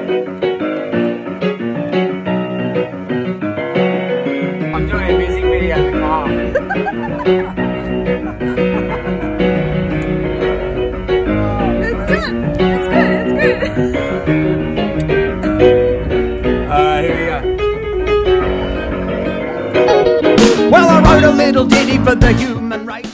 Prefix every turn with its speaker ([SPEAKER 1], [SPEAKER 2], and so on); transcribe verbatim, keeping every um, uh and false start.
[SPEAKER 1] I'm doing a music video in the car.
[SPEAKER 2] It's good. It's good. It's good.
[SPEAKER 1] Alright, here we go.
[SPEAKER 3] Well, I wrote a little ditty for the human race.